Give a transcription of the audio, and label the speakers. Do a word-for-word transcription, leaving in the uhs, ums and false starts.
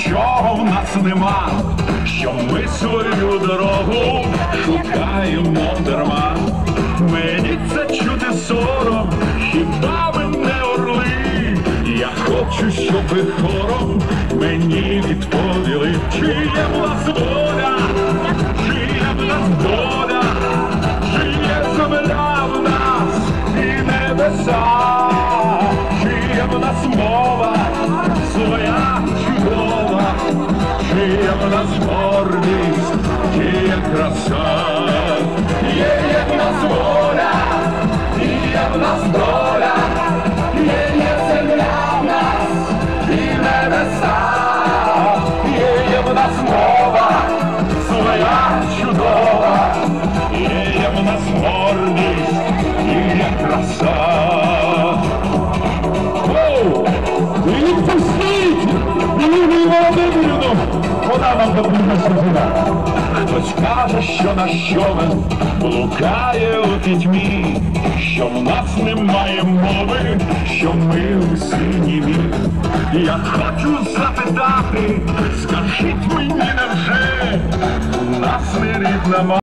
Speaker 1: нічого в нас нема, що ми свою дорогу шукаємо дарма. Мені це чути сором, хіба ми не орли? Я хочу, щоб ви хором мені відповіли, чи є в нас воля, чи є в нас доля, чи є земля в нас і небеса, чи є в нас мова своя чудова, чи є в нас гордість, чи є краса. Є, є в нас воля, і є в нас доля, є, є земля в нас і небеса, є, є в нас мова своя чудова, є, є в нас гордість і є краса. Оу! Відпустіть! Юлію Володимирівну! Вона нам допоможе жива. Хтось каже, що наш човен блукає у пітьмі, що в нас немає мови, що ми усі німі. Я хочу запитати, скажіть мені, невже у нас не рідна мова?